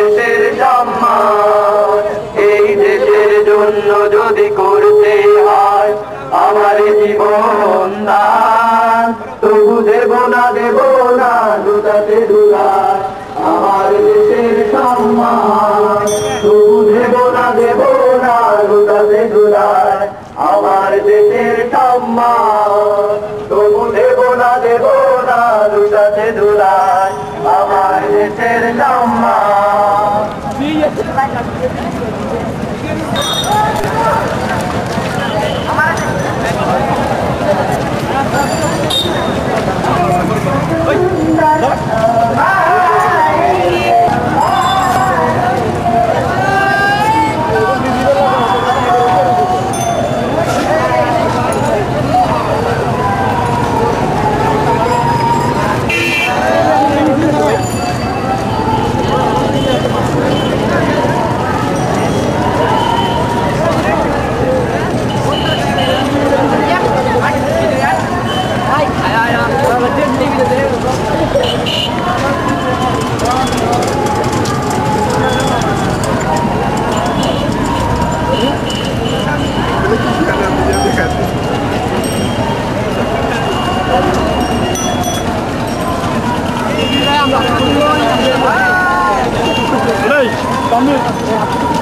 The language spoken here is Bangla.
দেশের সম্মান। এই দেশের জন্য যদি করতে হয় আমার জীবন দান, তবু দেব না লুটাতে দুলায় আমার দেশের সম্মান। তবু দেব না লুটাতে দুলায় আমার দেশের সম্মান। তবু দেব না লুটাতে দুলায় আমার দেশের সম্মান। Ei, tá